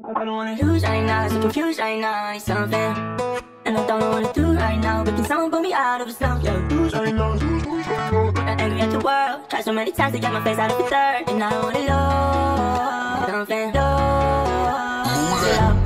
I don't wanna lose right now, so confused right now, I need something. And I don't know what to do right now, but can someone pull me out of a slump? Yeah, lose right now, I'm angry at the world, tried so many times to get my face out of the dirt. And I don't wanna lose something, lose it up.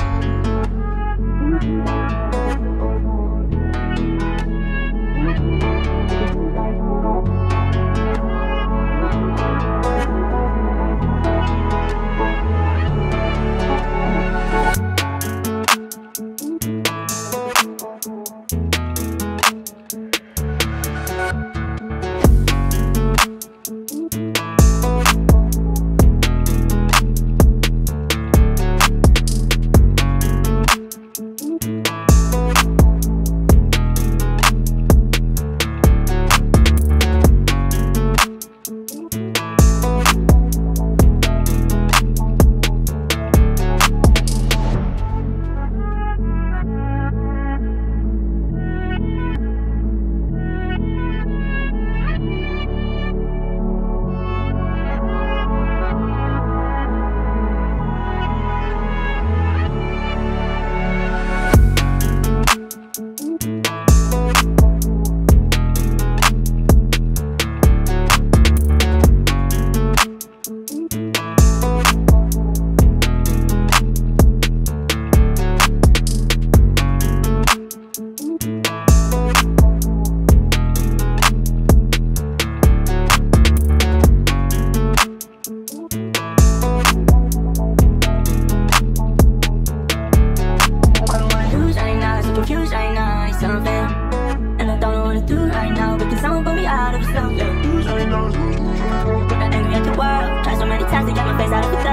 Confused right now, I need something. And I don't know what to do right now, but can someone pull me out of a slump? Yeah, lose right now, I'm angry at the world, tried so many times to get my face out of the dirt.